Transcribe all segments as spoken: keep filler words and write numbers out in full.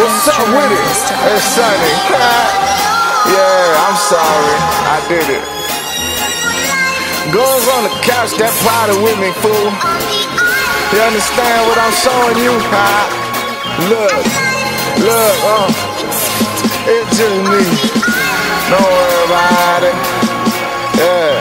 what's up with it? Hey, Sonny. Yeah, I'm sorry. I did it. Guns on the couch, that party with me, fool. You understand what I'm showing you? Huh? Look, look, uh, it's just me. Don't worry about it. Yeah.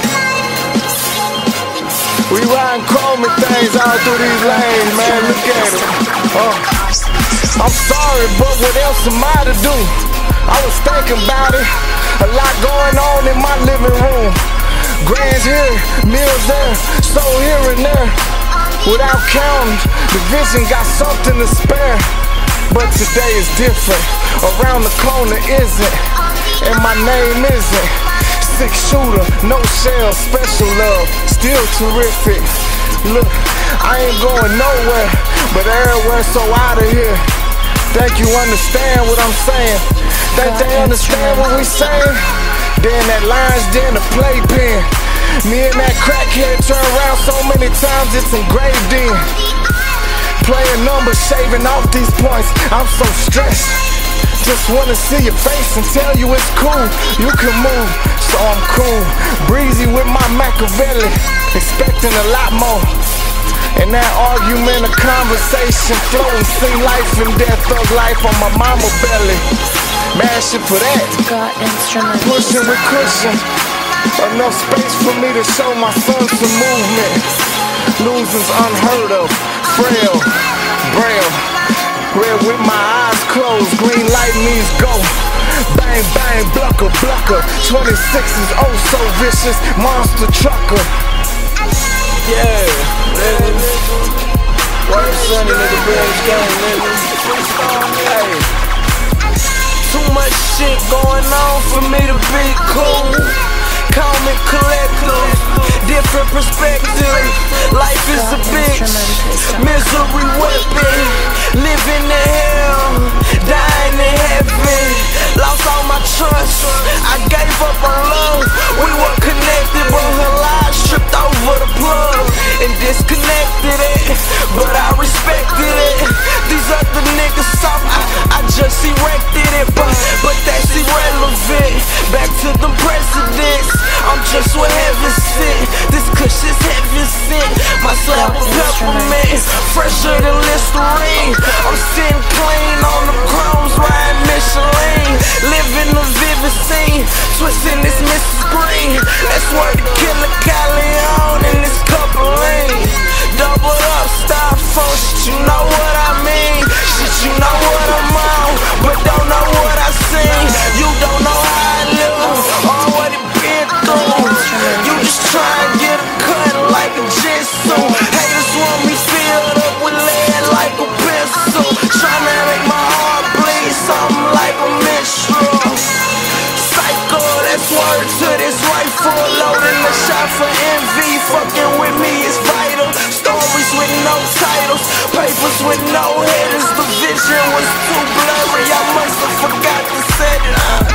We riding chrome things all through these lanes, man. Look at it. Uh, I'm sorry, but what else am I to do? I was thinking about it. A lot going on in my living room. Grands here, meals there, so here and there. Without counting, the vision got something to spare. But today is different. Around the corner isn't, and my name isn't. Six shooter, no shell, special love, still terrific. Look, I ain't going nowhere, but everywhere, so out of here. Think you understand what I'm saying? Think they understand what we saying? Then that line's then the playpen. Me and that crackhead turn around so many times it's engraved in. Playing numbers, shaving off these points, I'm so stressed. Just wanna see your face and tell you it's cool. You can move, so I'm cool. Breezy with my Machiavelli, expecting a lot more. And that argument, a conversation flowing, see life and death, thug life on my mama belly. Mash it for that. Pushing with cushion. Enough space for me to show my son some movement. Losing's unheard of, frail, braille. Red with my eyes closed, green light means go. Bang, bang, blucker, blucker. twenty-six is oh so vicious, monster trucker. Yeah, nigga. Word Sonny, nigga, bridge gang, nigga. Hey. Too much shit going on for me to be cool. Call me collective, different perspective. Life is a bitch, misery weapon. Living in hell, dying in heaven. Lost all my trust, I gave up on love. We were connected, but her lies stripped over the plug and disconnected it, but I respected it. These other niggas soft, I, I just erected it, but, but that's irrelevant. Back to the presidents, I'm just what heaven sent. This kush is heaven sent. My slab of peppermint, fresher than Listerine. I'm sitting clean on the chromes, riding Michelin. Living a vivid scene, twisting this Missus Green. That's where the killer Calleon in this cup of lean. Double up, styrofoam, shit, you know what I mean. Shit, you know what I'm on, but don't know what I seen. You don't know how I live, or what it been through. You just try and get a cut like a jitsu. Haters want me filled up with lead like a pencil. Tryna make my heart bleed, something like a minstrel. Psycho, that's word to this rifle. Loading the shot for envy, fucking with me is vital. Stories with no titles, papers with no headers. The vision was too blurry, I must have forgot to set it up.